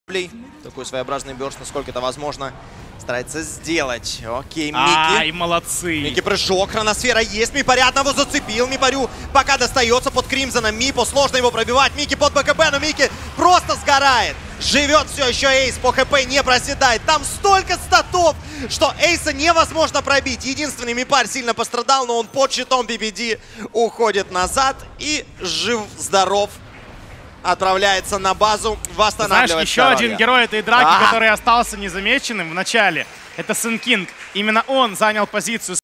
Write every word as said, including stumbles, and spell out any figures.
Такой своеобразный бёрст, насколько это возможно, старается сделать. Окей, Мики. Ай, молодцы. Мики прыжок, хроносфера есть. Мипаря одного зацепил. Мипарю пока достается под Кримзоном. Мипу сложно его пробивать. Мики под БКБ, но Мики просто сгорает. Живет все еще Эйс, по ХП не проседает. Там столько статов, что Эйса невозможно пробить. Единственный Мипарь сильно пострадал, но он под щитом би би ди уходит назад и жив-здоров. Отправляется на базу, восстанавливать Знаешь, еще здоровье. один герой этой драки, А-а-а. который остался незамеченным в начале, это Сэн Кинг. Именно он занял позицию